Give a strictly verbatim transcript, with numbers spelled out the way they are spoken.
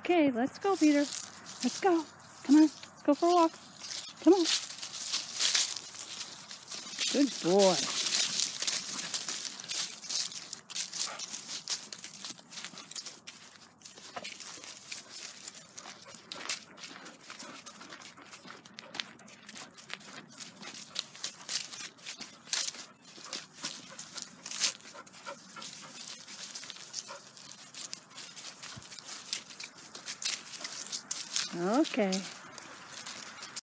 Okay, let's go, Peter. Let's go. Come on. Let's go for a walk. Come on. Good boy. Okay.